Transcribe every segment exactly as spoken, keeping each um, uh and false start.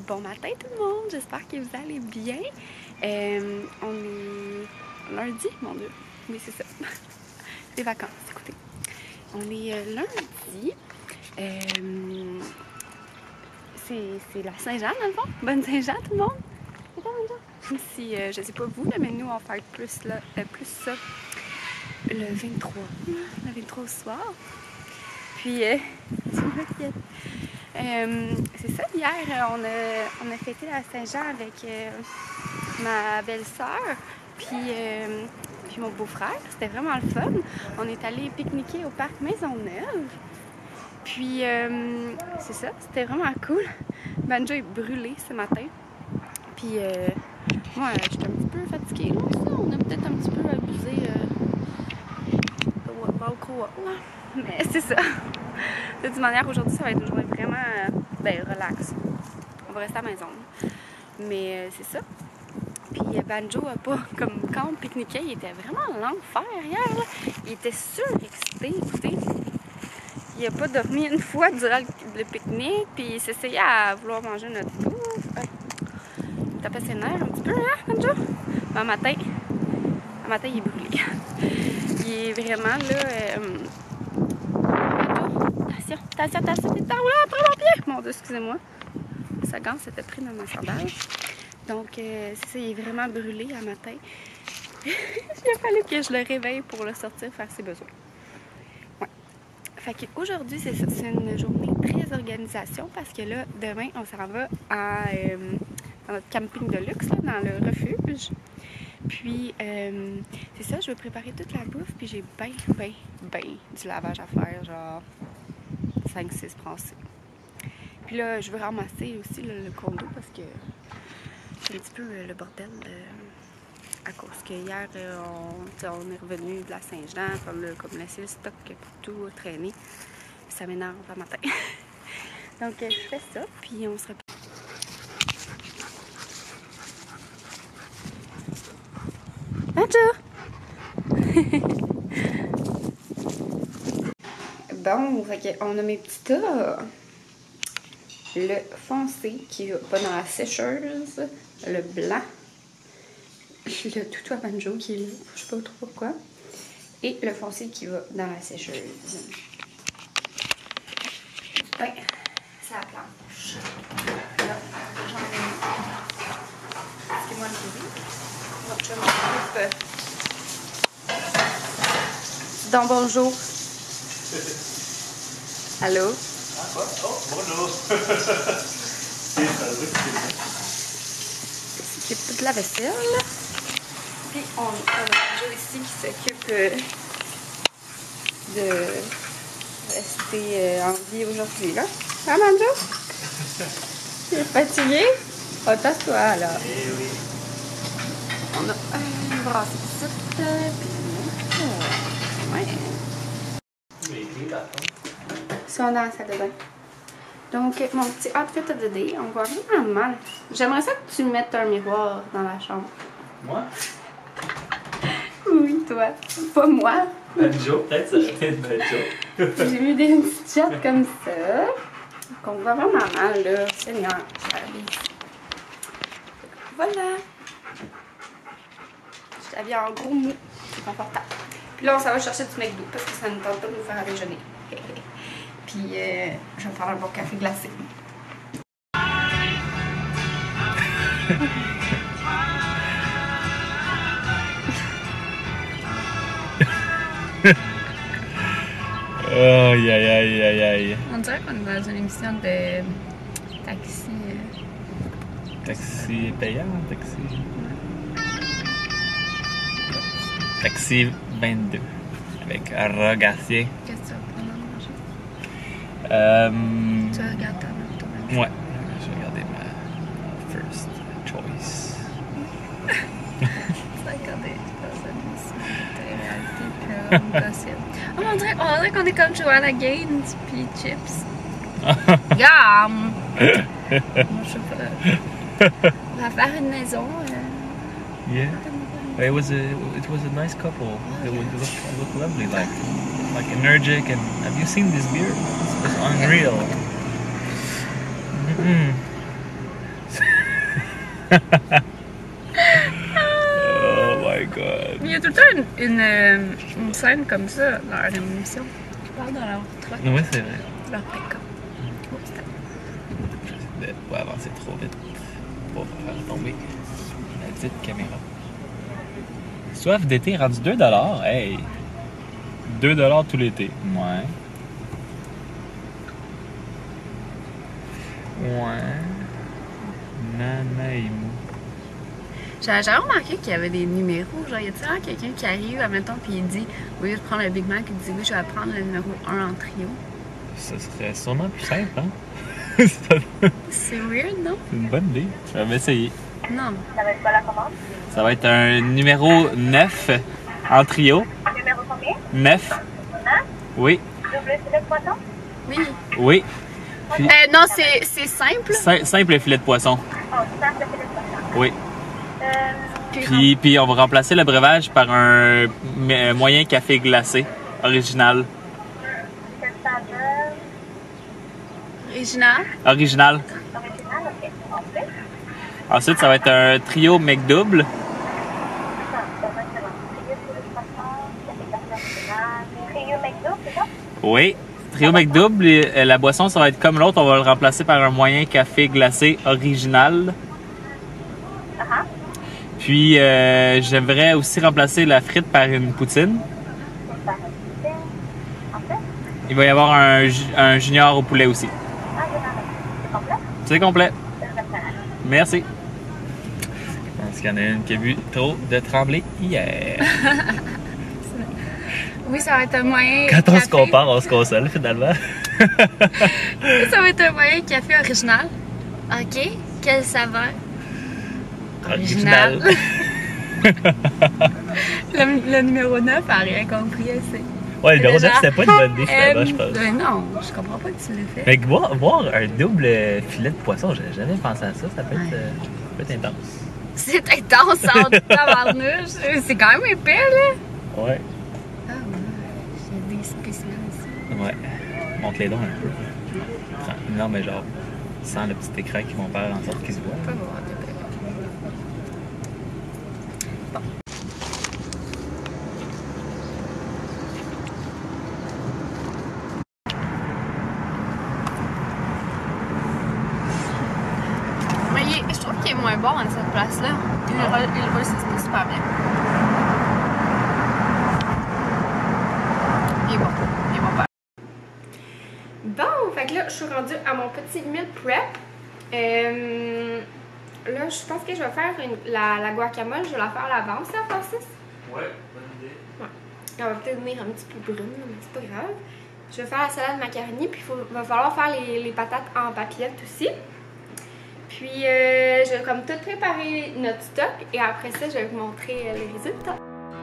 Bon matin tout le monde, j'espère que vous allez bien. Euh, on est lundi, mon Dieu. Oui, c'est ça. Les vacances, écoutez. On est euh, lundi. Euh, c'est la Saint-Jean, dans le fond. Bonne Saint-Jean, tout le monde. C'est quoi, Même si, euh, je sais pas vous, là, mais nous, on fait plus, là, euh, plus ça le vingt-trois. Le vingt-trois au soir. Puis, euh, tu m'inquiètes. Euh, c'est ça, hier, on a, on a fêté la Saint-Jean avec euh, ma belle-sœur, puis, euh, puis mon beau-frère. C'était vraiment le fun. On est allé pique-niquer au parc Maisonneuve. Puis, euh, c'est ça, c'était vraiment cool. Banjo est brûlé ce matin. Puis, euh, moi, j'étais un petit peu fatiguée. Là, ça. On a peut-être un petit peu abusé euh, de mais c'est ça. De toute manière, aujourd'hui, ça va être une journée vraiment euh, ben, relax. On va rester à la maison. Mais euh, c'est ça. Puis euh, Banjo a pas, comme quand on pique-niquait, il était vraiment l'enfer hier. Là. Il était surexcité, écoutez. Il a pas dormi une fois durant le, le pique-nique, puis il s'essayait à vouloir manger notre bouffe. Il tapait ses nerfs un petit peu, hein, Banjo? Mais un matin, un matin, il est brûlé. Il est vraiment là... Euh, Attention, attention, attention, là, après mon pied! Mon Dieu, excusez-moi. Sa gant s'était pris dans ma sandale. Donc, euh, c'est ça, il est vraiment brûlé à matin. Il a fallu que je le réveille pour le sortir faire ses besoins. Ouais. Fait qu'aujourd'hui, c'est ça, c'est une journée très organisation parce que là, demain, on s'en va à, euh, dans notre camping de luxe, là, dans le refuge. Puis, euh, c'est ça, je vais préparer toute la bouffe, puis j'ai ben, ben, ben du lavage à faire, genre cinq six brassées. Puis là, je veux ramasser aussi là, le condo parce que c'est un petit peu le bordel euh, à cause que hier, euh, on, on est revenu de la Saint-Jean, comme, comme laisser le stock pour tout traîner. Ça m'énerve le matin. Donc, euh, je fais ça, puis on se répète. Bonjour! Bon, fait on a mes petits tas. Le foncé qui va dans la sécheuse, le blanc, le toutou à Banjo qui est là, je sais pas trop pourquoi, et le foncé qui va dans la sécheuse. Ben, c'est la planche. Là, j'en ai mis. C'est moi le bébé. Votre chum m'occupe. Donc, bonjour. Allô? Ah, oh, bonjour! C'est qui s'occupe de la vaisselle. Puis on, on a Banjo ici qui s'occupe euh, de rester euh, en vie aujourd'hui. Là. Hein, Banjo? Tu es fatigué? Oh, tasse-toi là. Eh oui. On a une brasse ici. Puis ouais. Ça, on est dans la salle de bain. Donc, mon petit outfit of the day, on voit vraiment mal. J'aimerais ça que tu mettes un miroir dans la chambre. Moi? Oui, toi. Pas moi. Banjo, peut-être ça aurait été une Banjo. J'ai mis des petites shots comme ça. Donc, on voit vraiment mal, là. Seigneur, voilà. Je suis habillée en gros mou. C'est confortable. Puis là, on s'en va chercher du McDo parce que ça ne tente pas de nous faire à déjeuner. Puis, euh, je vais faire un bon café glacé. Aïe, aïe, aïe, aïe, aïe. On dirait qu'on est dans une émission de taxi. Euh... Taxi payant, taxi. Taxi vingt-deux. Avec Rogacier. Qu'est-ce que tu vas prendre à manger? Euh... Tu vas regarder ta note, Ouais, je vais regarder ma first choice. Tu vas regarder dans une télé-réalité comme possible. Oh, on dirait, on dirait qu'on est comme Joanna Gaines puis Chips. Yum! Moi, je sais pas. On va faire une maison. Euh... Yeah. It was a it was a nice couple. Oh, it, yeah. would look, it looked lovely, like like energetic. And have you seen this beard? It's, it's unreal. Mm-hmm. Oh my god. Il y a tout le temps une, une, euh, une scène comme ça dans leur émission. Je parle dans leur truc, Oui, c'est vrai. leur pick-up. J'essaie de pas avancer trop vite pour faire tomber la petite caméra. Soif d'été rendu deux dollars. Hey! deux dollars tout l'été. Ouais. Ouais. Nanaïmou. J'avais jamais remarqué qu'il y avait des numéros. Genre, y a-t-il vraiment quelqu'un qui arrive, admettons, puis il dit, au lieu de prendre le Big Mac, il dit, oui, je vais prendre le numéro un en trio. Ça serait sûrement plus simple, hein? C'est weird, non? C'est une bonne idée. Je vais m'essayer. Non. Ça va être quoi la commande? Ça va être un numéro neuf en trio. Numéro combien? neuf. Hein? Oui. Double filet de poisson? Oui. Oui. Puis, Euh, non, c'est c'est simple. sim- simple filet de poisson. Oh, simple filet de poisson. Oui. Euh, Puis, puis on va remplacer le breuvage par un m- moyen café glacé original. quelle saveur? Original. Original. Original, ok. Ensuite, Ensuite, ça va être un trio McDouble. ça, ça va être un trio filet de poisson, café glacé original. Trio McDo, c'est ça? Oui. Trio McDouble, et, euh, la boisson, ça va être comme l'autre. On va le remplacer par un moyen café glacé original. Ah ah. Puis, euh, j'aimerais aussi remplacer la frite par une poutine. C'est ça. Ensuite, Il va y avoir un, ju- un junior au poulet aussi. ah, je m'arrête. C'est complet? C'est complet. C'est le restaurant. Merci. Je pense qu'il y en a une qui a bu trop de tremblé hier. Oui, ça va être un moyen. Quand on café. se compare, on se console finalement. Oui, ça va être un moyen café original. OK. Quelle saveur? Original. le, le numéro neuf a rien compris assez. Ouais, le numéro Déjà. neuf, c'était pas une bonne idée finalement, je pense. Euh, non, je comprends pas que tu l'as fait. Fait que voir, voir un double filet de poisson, j'avais jamais pensé à ça. Ça peut être, Ouais. euh, ça peut être intense. C'est intense en tabarnouche. C'est quand même épais, là. Ouais. Ah ouais, j'ai des spécimens ici. Ouais. Montre-les donc un peu. Prends- Non, mais genre, sans le petit écran qui vont faire en sorte qu'ils se voient. Pas voir de près. Mais il est- je trouve qu'il est moins bon à cette place-là. Il Ah. roule, il roule c'est super bien. Il est bon. Il est bon pas. Bon, fait que là, je suis rendue à mon petit meal prep. Euh, là, je pense que je vais faire une- la, la guacamole. Je vais la faire à l'avance, ça, Francis? Ouais, bonne idée. Elle va peut-être venir un petit peu brune, mais c'est pas grave. Je vais faire la salade macaroni, puis il va falloir faire les, les patates en papillettes aussi. Puis, euh, je vais comme tout préparer notre stock et après ça, je vais vous montrer euh, les résultats.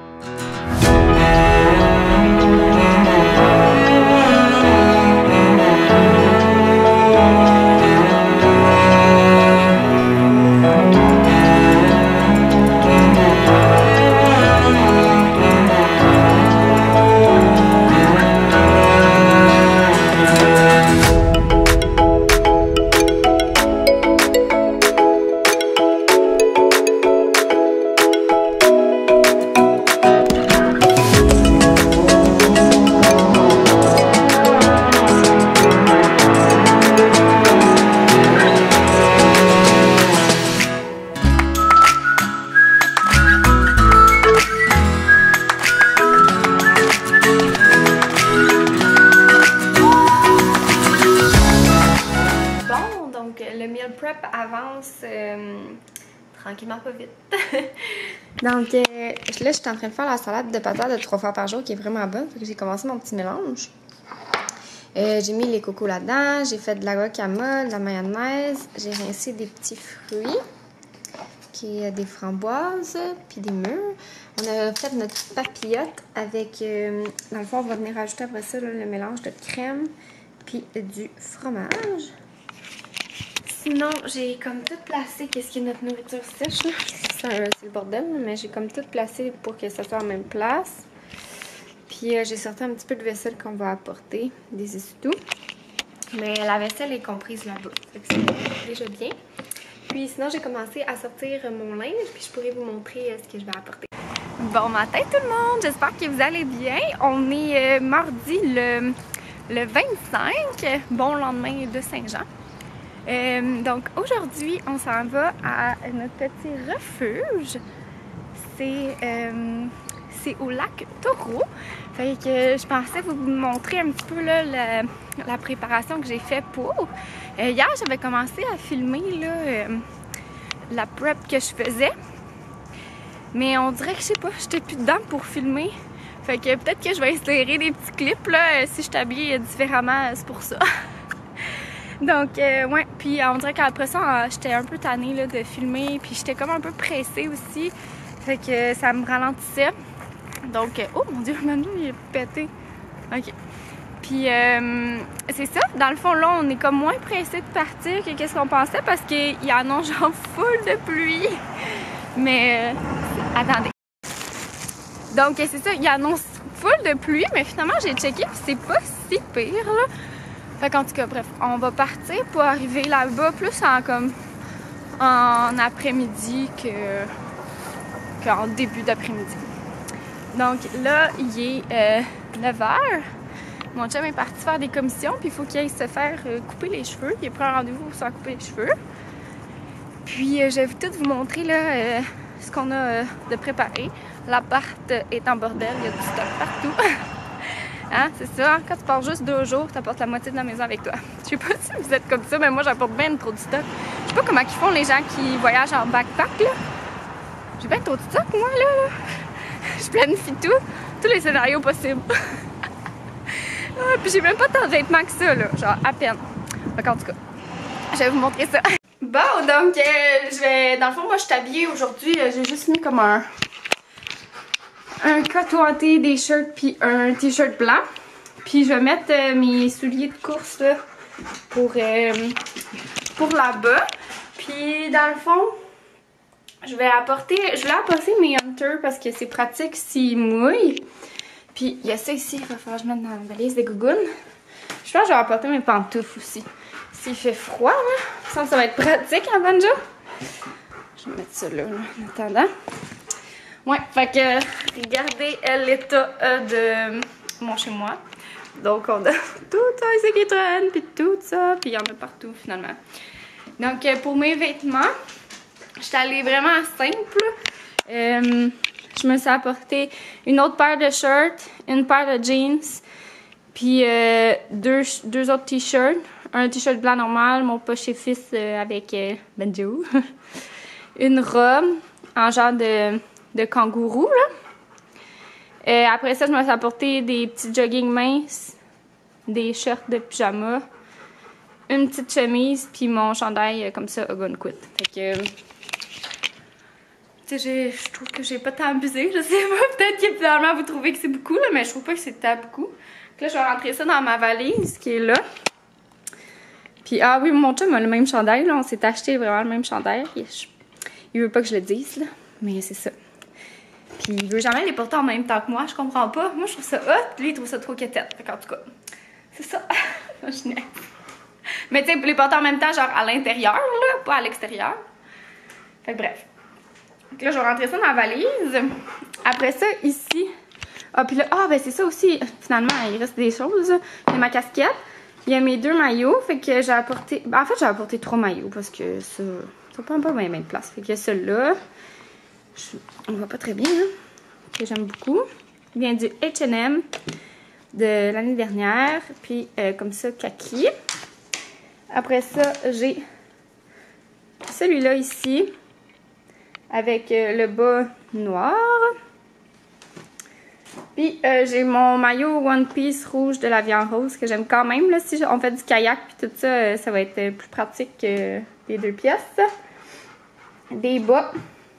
prep avance euh, tranquillement pas vite. Donc euh, là, je suis en train de faire la salade de patates de trois fois par jour qui est vraiment bonne. Fait que j'ai commencé mon petit mélange. Euh, j'ai mis les cocos là-dedans, j'ai fait de la guacamole, de la mayonnaise, j'ai rincé des petits fruits, qui est des framboises, puis des mûres. On a fait notre papillote avec, euh, dans le fond, on va venir ajouter après ça là, le mélange de crème puis du fromage. Sinon, j'ai comme tout placé, qu'est-ce qui est notre nourriture sèche, là. C'est le bordel, mais j'ai comme tout placé pour que ça soit en même place. Puis euh, j'ai sorti un petit peu de vaisselle qu'on va apporter, des essuie-tout. Mais la vaisselle est comprise là-bas, fait que c'est déjà bien. Puis sinon, j'ai commencé à sortir mon linge, puis je pourrais vous montrer ce que je vais apporter. Bon matin tout le monde, j'espère que vous allez bien. On est euh, mardi le, le vingt-cinq, bon lendemain de Saint-Jean. Euh, donc aujourd'hui, on s'en va à notre petit refuge. C'est euh, c'est au lac Taureau. Fait que je pensais vous montrer un petit peu là, la, la préparation que j'ai faite pour. Euh, hier, j'avais commencé à filmer là, euh, la prep que je faisais. Mais on dirait que je sais pas, j'étais plus dedans pour filmer. Fait que peut-être que je vais insérer des petits clips là, si je t'habille différemment, c'est pour ça. Donc, euh, ouais, puis on dirait qu'après ça, j'étais un peu tannée là, de filmer, puis j'étais comme un peu pressée aussi. Fait que ça me ralentissait. Donc, oh mon Dieu, Manu, il est pété. Ok. Puis, euh, c'est ça. Dans le fond, là, on est comme moins pressé de partir que qu'est-ce qu'on pensait parce qu'il y en a genre full de pluie. Mais, euh, attendez. Donc, c'est ça. Il y en a full de pluie, mais finalement, j'ai checké puis c'est pas si pire, là. Fait qu'en tout cas, bref, on va partir pour arriver là-bas plus en comme en après-midi que qu'en début d'après-midi. Donc là, il est euh, neuf heures. Mon chum est parti faire des commissions, puis il faut qu'il aille se faire euh, couper les cheveux. Il a pris un rendez-vous pour se faire couper les cheveux. Puis euh, je vais tout vous montrer là, euh, ce qu'on a euh, de préparé. L'appart est en bordel, il y a du stock partout. Hein, c'est ça, quand tu pars juste deux jours, tu apportes la moitié de la maison avec toi. Je sais pas si vous êtes comme ça, mais moi j'apporte bien trop de stock. Je sais pas comment ils font les gens qui voyagent en backpack là. J'ai bien trop de stock moi là. là. Je planifie tout, tous les scénarios possibles. Ah, puis j'ai même pas tant de vêtements que ça là, genre à peine. Donc en tout cas, je vais vous montrer ça. Bon, donc euh, je vais, dans le fond moi je suis habillée aujourd'hui, euh, j'ai juste mis comme un un coton watté, des shirts puis un t-shirt blanc. Puis je vais mettre euh, mes souliers de course là, pour, euh, pour là-bas. Puis dans le fond, je vais apporter, je vais apporter mes hunters parce que c'est pratique s'ils mouillent. Puis il y a ça ici, il va falloir que je mette dans la valise des gougounes. Je pense que je vais apporter mes pantoufles aussi. S'il fait froid, là, ça, ça va être pratique à Banja. Je vais mettre ça là, là en attendant. Ouais, fait que regardez l'état euh, de mon chez moi. Donc on a tout ça ici qui traîne, puis tout ça, puis il y en a partout finalement. Donc euh, pour mes vêtements, je suis allée vraiment simple. Euh, je me suis apporté une autre paire de shirts, une paire de jeans, puis euh, deux, deux autres t-shirts. Un t-shirt blanc normal, mon poche fils euh, avec euh, Benjo. Une robe en genre de... de kangourou, là. Euh, après ça, je me suis apporté des petits jogging minces, des shirts de pyjama, une petite chemise, puis mon chandail euh, comme ça, Algonquin. Fait que, tu sais, je trouve que j'ai pas tant abusé, je sais pas, peut-être que finalement vous trouvez que c'est beaucoup, là, mais je trouve pas que c'est tant beaucoup. Donc là, je vais rentrer ça dans ma valise, qui est là. Puis, ah oui, mon chum a le même chandail, là, on s'est acheté vraiment le même chandail. Il, il veut pas que je le dise, là, mais c'est ça. Puis il veut jamais les porter en même temps que moi, je comprends pas. Moi je trouve ça hot, lui il trouve ça trop quétaine. Fait qu'en tout cas, c'est ça. Je n'aime. Mais tu sais, les porter en même temps, genre à l'intérieur, là, pas à l'extérieur. Fait que bref. Donc là, je vais rentrer ça dans la valise. Après ça, ici. Ah, puis là, ah, ben c'est ça aussi. Finalement, il reste des choses. Il y a ma casquette. Il y a mes deux maillots. Fait que j'ai apporté. Ben, en fait, j'ai apporté trois maillots parce que ça. Ça prend pas bien, bien de place. Fait qu'il y a celui-là. Je, on voit pas très bien, hein, que j'aime beaucoup. Il vient du H and M de l'année dernière. Puis, euh, comme ça, kaki. Après ça, j'ai celui-là ici. Avec euh, le bas noir. Puis, euh, j'ai mon maillot One Piece rouge de la viande rose que j'aime quand même. Là, si on fait du kayak puis tout ça, euh, ça va être euh, plus pratique que les deux pièces. Des bas.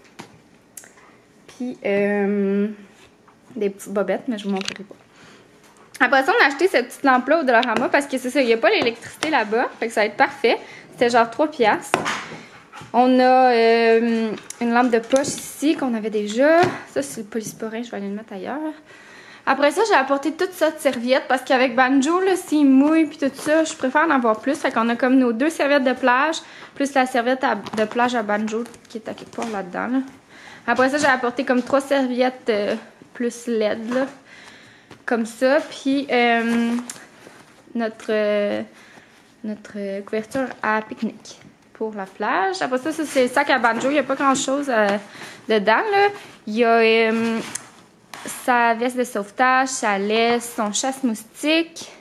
Puis, euh, des petites bobettes, mais je vous montrerai pas. Après ça, on a acheté cette petite lampe-là au Dollarama parce que c'est ça, il n'y a pas l'électricité là-bas. Fait que ça va être parfait. C'était genre trois piastres. On a euh, une lampe de poche ici qu'on avait déjà. Ça, c'est le polysporin. Je vais aller le mettre ailleurs. Après ça, j'ai apporté toute ça de serviettes parce qu'avec Banjo, là, s'il mouille puis tout ça, je préfère en avoir plus. Fait qu'on a comme nos deux serviettes de plage, plus la serviette à, de plage à Banjo qui est à quelque part là-dedans. Là. Après ça, j'ai apporté comme trois serviettes euh, plus L E D, là, comme ça. Puis euh, notre, euh, notre euh, couverture à pique-nique pour la plage. Après ça, ça c'est le sac à Banjo. Il n'y a pas grand-chose euh, dedans. Là. Il y a... Euh, sa veste de sauvetage, sa laisse, son chasse-moustique,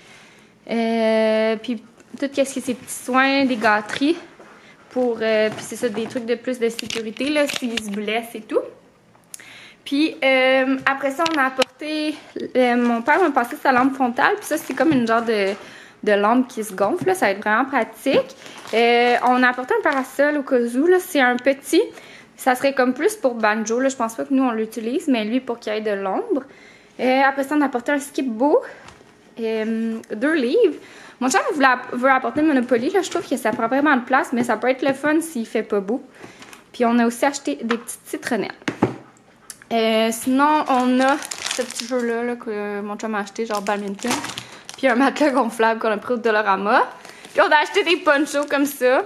euh, puis tout ce qui est ses petits soins, des gâteries, pour, euh, puis c'est ça, des trucs de plus de sécurité, là, s'il se blesse et tout. Puis euh, après ça, on a apporté, euh, mon père m'a passé sa lampe frontale, puis ça, c'est comme une genre de, de lampe qui se gonfle, là, ça va être vraiment pratique. Euh, on a apporté un parasol au cas où, là, c'est un petit... Ça serait comme plus pour Banjo, là. Je pense pas que nous on l'utilise, mais lui pour qu'il y ait de l'ombre. Euh, après ça, on a apporté un skip-bow, euh, deux livres. Mon chum voulait, veut apporter Monopoly, là. Je trouve que ça prend vraiment de place, mais ça peut être le fun s'il fait pas beau. Puis on a aussi acheté des petites citronnelles. Euh, sinon, on a ce petit jeu-là là, que mon chum a acheté, genre badminton. Puis un matelas gonflable qu'on a pris au Dollarama. Puis on a acheté des ponchos comme ça.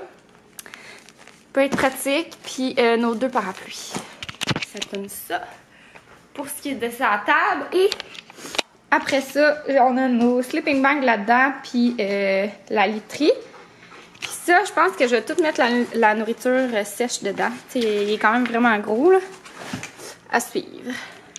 Peut être pratique, puis euh, nos deux parapluies. Ça donne ça pour ce qui est de sa table. Et après ça, on a nos sleeping bags là-dedans, puis euh, la literie. Puis ça, je pense que je vais tout mettre la, la nourriture sèche dedans. T'sais, il est quand même vraiment gros, là. À suivre.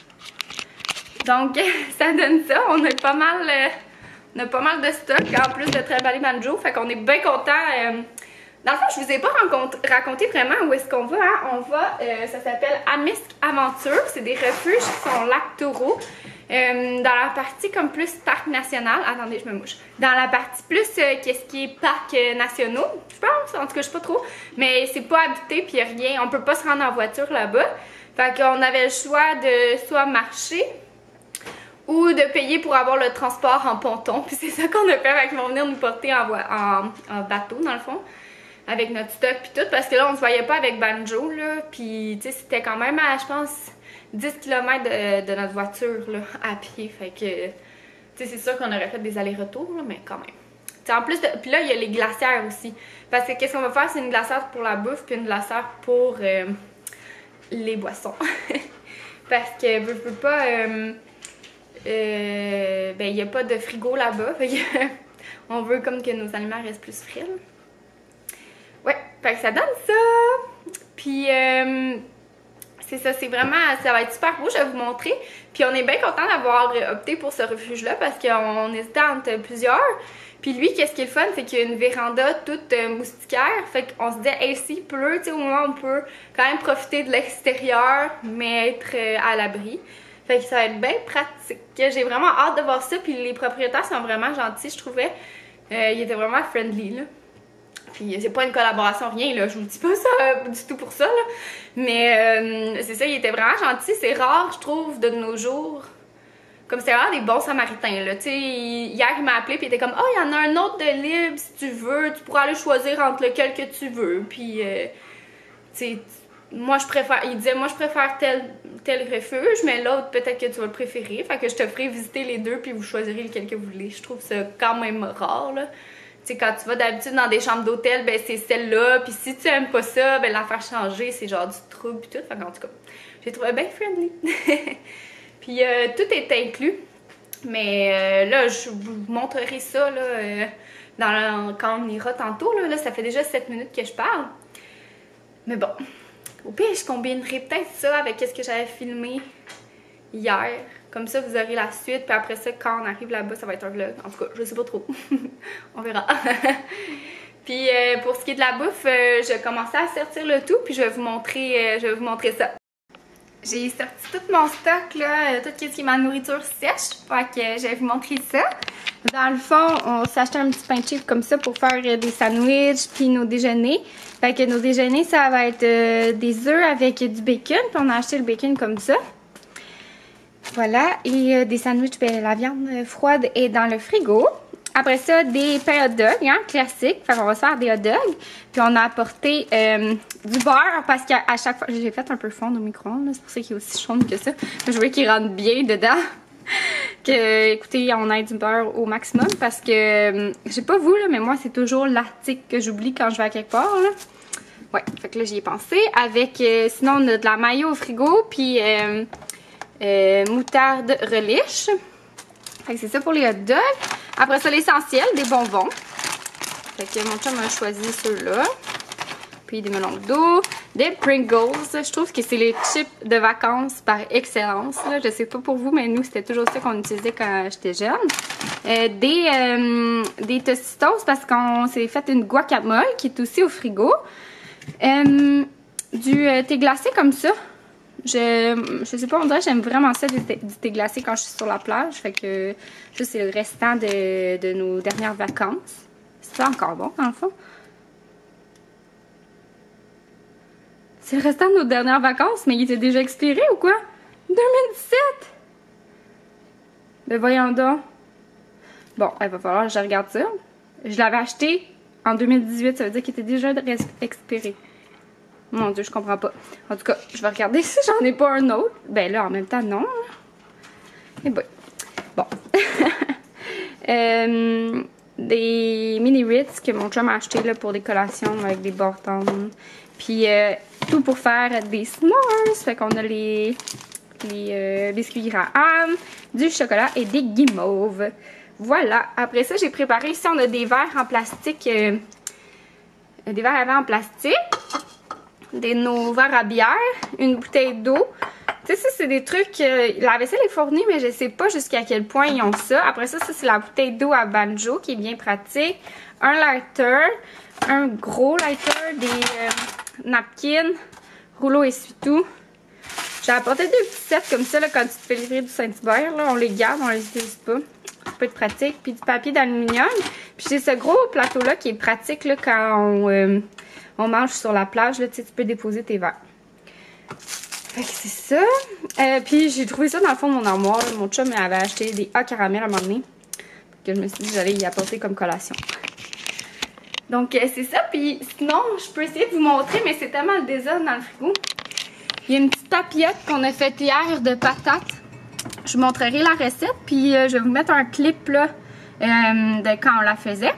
Donc, ça donne ça. On a pas mal, euh, on a pas mal de stock, en plus de travailler Banjo. Fait qu'on est bien contents. Euh, Dans le fond, je vous ai pas raconté vraiment où est-ce qu'on va. Hein? On va, euh, ça s'appelle Amisk Aventure. C'est des refuges qui sont lac Taureau. Euh, dans la partie comme plus parc national. Attendez, je me mouche. Dans la partie plus, euh, qu'est-ce qui est parc euh, nationaux, je pense. En tout cas, je sais pas trop. Mais c'est pas habité, puis rien. On peut pas se rendre en voiture là-bas. Fait qu'on avait le choix de soit marcher ou de payer pour avoir le transport en ponton. Puis c'est ça qu'on a fait. Fait qu'ils vont venir nous porter en, en, en bateau, dans le fond. Avec notre stock puis tout, parce que là, on se voyait pas avec Banjo, là, puis tu sais, c'était quand même à, je pense, dix kilomètres de, de notre voiture, là, à pied, fait que, tu sais, c'est sûr qu'on aurait fait des allers-retours, là, mais quand même. T'sais, en plus, de, puis là, il y a les glacières aussi, parce que qu'est-ce qu'on va faire, c'est une glacière pour la bouffe, puis une glacière pour euh, les boissons, parce que, je veux pas, euh, euh, ben, il y a pas de frigo là-bas, fait que, on veut comme que nos aliments restent plus frais, là. Ouais, fait que ça donne ça. Puis euh, c'est ça, c'est vraiment, ça va être super beau, je vais vous montrer. Puis on est bien content d'avoir opté pour ce refuge-là parce qu'on hésitait entre plusieurs. Puis lui, qu'est-ce qui est le fun, c'est qu'il y a une véranda toute euh, moustiquaire. Fait qu'on se dit, hey, s'il pleut, tu sais, au moins on peut quand même profiter de l'extérieur, mais être euh, à l'abri. Fait que ça va être bien pratique. J'ai vraiment hâte de voir ça. Puis les propriétaires sont vraiment gentils, je trouvais. Euh, ils étaient vraiment friendly, là. Puis c'est pas une collaboration, rien, là, je vous dis pas ça euh, du tout pour ça, là. Mais euh, c'est ça, il était vraiment gentil. C'est rare, je trouve, de nos jours. Comme c'est vraiment des bons samaritains, là. Tu sais, hier, il m'a appelé, puis il était comme, oh, il y en a un autre de libre, si tu veux, tu pourras aller choisir entre lequel que tu veux. Puis, euh, tu sais, moi, je préfère, il disait, moi, je préfère tel, tel refuge, mais l'autre, peut-être que tu vas le préférer. Fait que je te ferai visiter les deux, puis vous choisirez lequel que vous voulez. Je trouve ça quand même rare, là. Tu sais, quand tu vas d'habitude dans des chambres d'hôtel, ben c'est celle-là. Puis si tu aimes pas ça, ben la faire changer, c'est genre du trouble pis tout. Fait en tout cas, j'ai trouvé bien friendly. Puis euh, tout est inclus. Mais euh, là, je vous montrerai ça là, euh, dans le, quand on ira tantôt. Là, là, ça fait déjà sept minutes que je parle. Mais bon, au pire, je combinerai peut-être ça avec ce que j'avais filmé hier. Comme ça, vous aurez la suite. Puis après ça, quand on arrive là-bas, ça va être un vlog. En tout cas, je sais pas trop. On verra. Puis euh, pour ce qui est de la bouffe, euh, je commençais à sortir le tout. Puis je vais vous montrer, euh, je vais vous montrer ça. J'ai sorti tout mon stock, là, tout ce qui est ma nourriture sèche. Fait que je vais vous montrer ça. Dans le fond, on s'est acheté un petit pain chip comme ça pour faire des sandwichs puis nos déjeuners. Fait que nos déjeuners, ça va être euh, des œufs avec du bacon. Puis on a acheté le bacon comme ça. Voilà, et euh, des sandwichs, ben, la viande froide est dans le frigo. Après ça, des pains hot dogs, hein, classiques. Fait qu'on va se faire des hot dogs. Puis on a apporté euh, du beurre parce qu'à chaque fois, j'ai fait un peu fondre au micro-ondes, c'est pour ça qu'il est aussi chaud que ça. Je veux qu'il rentre bien dedans. que, écoutez, on aide du beurre au maximum parce que, je sais pas vous, là, mais moi, c'est toujours l'article que j'oublie quand je vais à quelque part, là. Ouais, fait que là, j'y ai pensé. Avec, euh, sinon, on a de la mayo au frigo, puis euh, euh, moutarde relish. Fait que c'est ça pour les hot dogs. Après ça, l'essentiel, des bonbons. Fait que mon chum a choisi ceux-là. Puis des melons d'eau, des Pringles. Je trouve que c'est les chips de vacances par excellence. Là. Je sais pas pour vous, mais nous, c'était toujours ça qu'on utilisait quand j'étais jeune. Euh, des, euh, des Tostitos parce qu'on s'est fait une guacamole qui est aussi au frigo. Euh, du euh, thé glacé comme ça. Je, je sais pas, on dirait que j'aime vraiment ça du thé, du thé glacé quand je suis sur la plage. Fait que ça, c'est le restant de, de nos dernières vacances. C'est encore bon, dans le fond. C'est le restant de nos dernières vacances, mais il était déjà expiré ou quoi? deux mille dix-sept! Ben voyons donc. Bon, il va falloir que je regarde ça. Je l'avais acheté en deux mille dix-huit, ça veut dire qu'il était déjà expiré. Mon Dieu, je comprends pas. En tout cas, je vais regarder si j'en ai pas un autre. Ben là, en même temps, non. Et ben, bon. euh, des mini Ritz que mon chum a acheté là, pour des collations avec des bâtons. Puis euh, tout pour faire des s'mores. Fait qu'on a les, les euh, biscuits Graham, du chocolat et des guimauves. Voilà. Après ça, j'ai préparé ici, on a des verres en plastique. Euh, des verres à verre en plastique. Des, nos verres à bière. Une bouteille d'eau. Tu sais, ça, c'est des trucs... Euh, la vaisselle est fournie, mais je sais pas jusqu'à quel point ils ont ça. Après ça, ça, c'est la bouteille d'eau à banjo qui est bien pratique. Un lighter. Un gros lighter. Des euh, napkins. Rouleau essuie-tout. J'ai apporté deux petits sets comme ça, là, quand tu te fais livrer du Saint-Hubert. On les garde, on les utilise pas. Ça peut être pratique. Puis du papier d'aluminium. Puis j'ai ce gros plateau-là qui est pratique là, quand on, euh, on mange sur la plage. Là, tu sais, tu peux déposer tes verres. Fait que c'est ça. Euh, puis j'ai trouvé ça dans le fond de mon armoire. Mon chum avait acheté des A caramel à un moment donné. Que je me suis dit que j'allais y apporter comme collation. Donc euh, c'est ça. Puis sinon, je peux essayer de vous montrer, mais c'est tellement le désordre dans le frigo. Il y a une petite papillote qu'on a faite hier de patates. Je vous montrerai la recette. Puis euh, je vais vous mettre un clip là, euh, de quand on la faisait.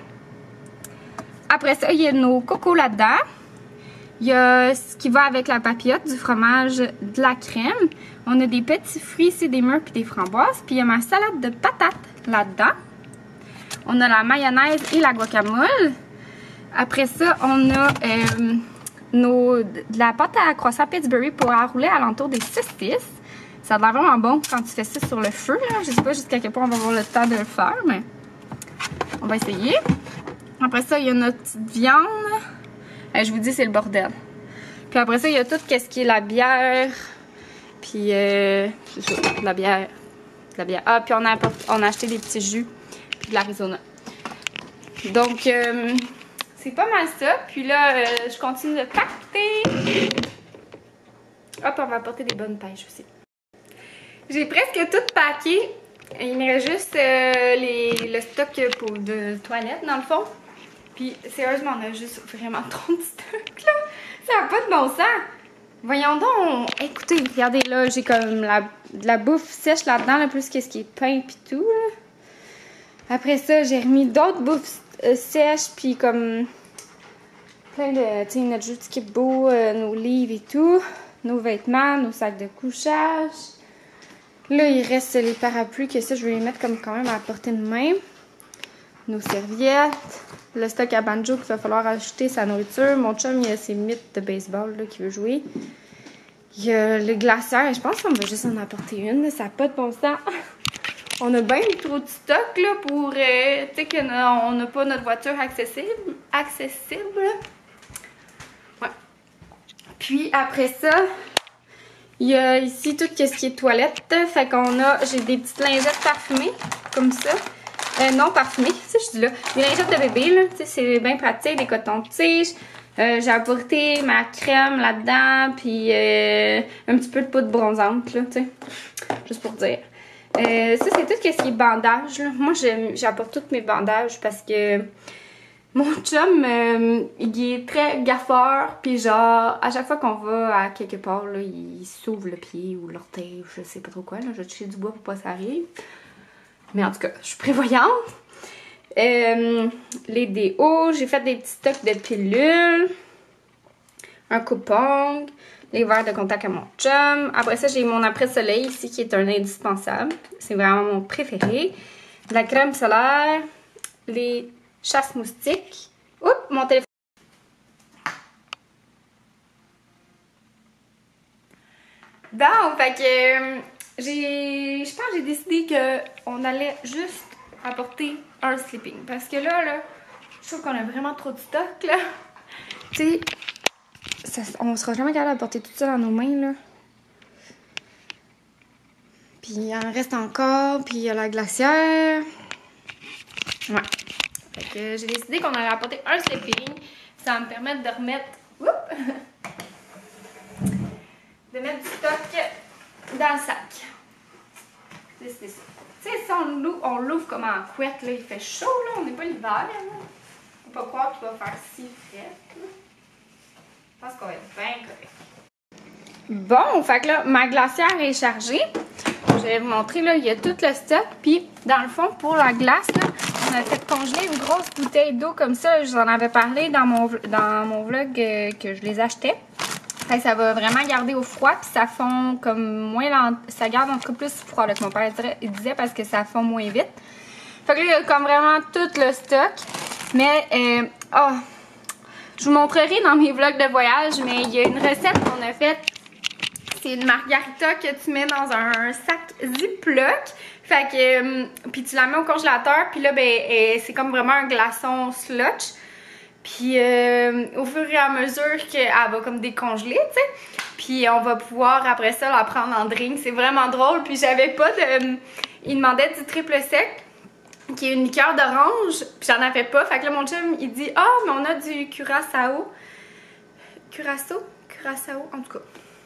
Après ça, il y a nos cocos là-dedans. Il y a ce qui va avec la papillote, du fromage, de la crème. On a des petits fruits ici, des mûres puis des framboises. Puis il y a ma salade de patates là-dedans. On a la mayonnaise et la guacamole. Après ça, on a euh, nos, de la pâte à croissant Pillsbury pour enrouler alentour des saucisses. Ça a l'air vraiment bon quand tu fais ça sur le feu. Là. Je sais pas jusqu'à quel point on va avoir le temps de le faire, mais on va essayer. Après ça, il y a notre petite viande. Euh, je vous dis, c'est le bordel. Puis après ça, il y a tout ce qui est la bière. Puis, euh, c'est ça, de la bière. De la bière. Ah, puis on a, on a acheté des petits jus. Puis de l'Arizona. Donc, euh, c'est pas mal ça. Puis là, euh, je continue de pacter. Hop, on va apporter des bonnes pêches aussi. J'ai presque tout packé. Il me reste juste euh, les, le stock pour de toilettes, dans le fond. Puis, sérieusement, on a juste vraiment trop de stock, là. Ça n'a pas de bon sens. Voyons donc. Écoutez, regardez, là, j'ai comme la, de la bouffe sèche là-dedans, là, plus que ce qui est pain pis tout, là. Après ça, j'ai remis d'autres bouffes euh, sèches, puis comme plein de, tu sais, notre jus de Skip-Bo, euh, nos livres et tout, nos vêtements, nos sacs de couchage. Là, il reste les parapluies, que ça, je vais les mettre comme quand même à la portée de main. Nos serviettes, le stock à banjo qu'il va falloir ajouter sa nourriture. Mon chum, il a ses mythes de baseball là, qu'il veut jouer. Il y a le glacière, je pense qu'on va juste en apporter une, là, ça n'a pas de bon sens. On a bien trop de stock là, pour, euh, tu sais qu'on n'a pas notre voiture accessible. accessible. Ouais. Puis après ça, il y a ici tout ce qui est toilette. Fait qu'on a, j'ai des petites lingettes parfumées, comme ça. Euh, non parfumées, ça je dis là. Des lingettes de bébé, là, tu sais, c'est bien pratique, des cotons-tiges. Euh, j'ai apporté ma crème là-dedans, puis euh, un petit peu de poudre bronzante, là, tu sais. Juste pour dire. Euh, ça, c'est tout ce qui est bandage, là. Moi, j'apporte tous mes bandages parce que Mon chum, euh, il est très gaffeur, puis genre, à chaque fois qu'on va à quelque part, là, il s'ouvre le pied ou l'orteil, je sais pas trop quoi, là, je vais toucher du bois pour pas que ça arrive. Mais en tout cas, je suis prévoyante. Euh, les déos, j'ai fait des petits stocks de pilules, un coupe-ongle, les verres de contact à mon chum. Après ça, j'ai mon après-soleil ici qui est un indispensable. C'est vraiment mon préféré. La crème solaire, les chasse-moustiques. Oups, mon téléphone. Bon, fait que euh, j'ai, je pense que j'ai décidé qu'on allait juste apporter un sleeping. Parce que là, là, je trouve qu'on a vraiment trop de stock, là. Tu sais, on sera jamais capable de porter tout ça dans nos mains, là. Puis il en reste encore, puis il y a la glacière. Ouais. Fait que j'ai décidé qu'on allait apporter un sleeping. Ça va me permettre de remettre... Oups, de mettre du stock dans le sac. C'est ça. Tu sais, si on l'ouvre, on l'ouvre comme en couette, là, il fait chaud, là, on n'est pas l'hiver, là. On peut pas croire qu'il va faire si frais, là. Je pense qu'on va être bien correct. Bon, fait que là, ma glacière est chargée. Je vais vous montrer, là, il y a tout le stock. Puis, dans le fond, pour la glace, là, on a fait congeler une grosse bouteille d'eau comme ça. Je vous en avais parlé dans mon, dans mon vlog euh, que je les achetais. Fait que ça va vraiment garder au froid, puis ça fond comme moins lent. Ça garde en tout cas plus froid, là, que mon père dirait, il disait, parce que ça fond moins vite. Fait que là, il y a comme vraiment tout le stock. Mais, euh, oh, je vous montrerai dans mes vlogs de voyage, mais il y a une recette qu'on a faite. C'est une margarita que tu mets dans un sac Ziploc. Fait que, euh, puis tu la mets au congélateur, puis là, ben, euh, c'est comme vraiment un glaçon slotch. Puis euh, au fur et à mesure qu'elle va comme décongeler, tu sais. Puis on va pouvoir après ça la prendre en drink. C'est vraiment drôle. Puis j'avais pas de... Il demandait du triple sec, qui est une liqueur d'orange. Puis j'en avais pas. Fait que là, mon chum, il dit « Ah, oh, mais on a du curaçao. » Curaçao? Curaçao, en tout cas.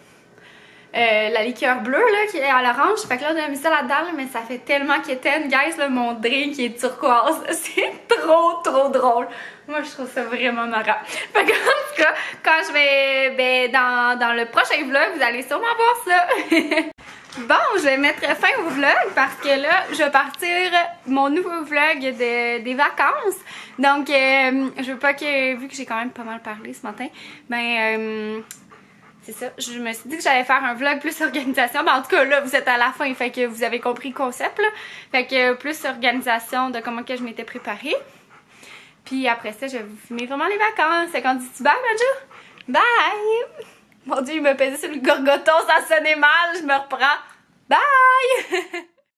Euh, la liqueur bleue, là, qui est à l'orange. Fait que là, on a mis ça là-dedans, mais ça fait tellement quétaine. Guys, là, mon drink est turquoise. C'est trop, trop drôle. Moi, je trouve ça vraiment marrant. Fait que, en tout cas, quand je vais, ben, dans, dans le prochain vlog, vous allez sûrement voir ça. Bon, je vais mettre fin au vlog parce que là, je vais partir mon nouveau vlog de, des vacances. Donc, euh, je veux pas que, vu que j'ai quand même pas mal parlé ce matin, ben... Euh, c'est ça, je me suis dit que j'allais faire un vlog plus organisation, mais en tout cas là vous êtes à la fin, fait que vous avez compris le concept là. Fait que plus organisation de comment que je m'étais préparée. Puis après ça, je vais vous filmer vraiment les vacances. C'est quand dis-tu bye, Madjo? Bye! Mon Dieu, il me pesait sur le gorgoton, ça sonnait mal, je me reprends. Bye!